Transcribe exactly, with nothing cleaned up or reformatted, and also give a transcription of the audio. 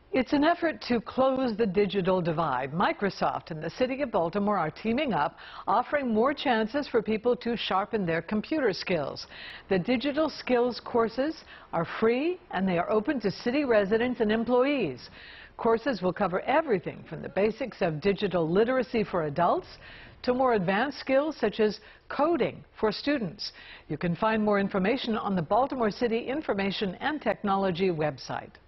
It's an effort to close the digital divide. Microsoft and the City of Baltimore are teaming up, offering more chances for people to sharpen their computer skills. The digital skills courses are free and they are open to city residents and employees. Courses will cover everything from the basics of digital literacy for adults to more advanced skills such as coding for students. You can find more information on the Baltimore City Information and Technology website.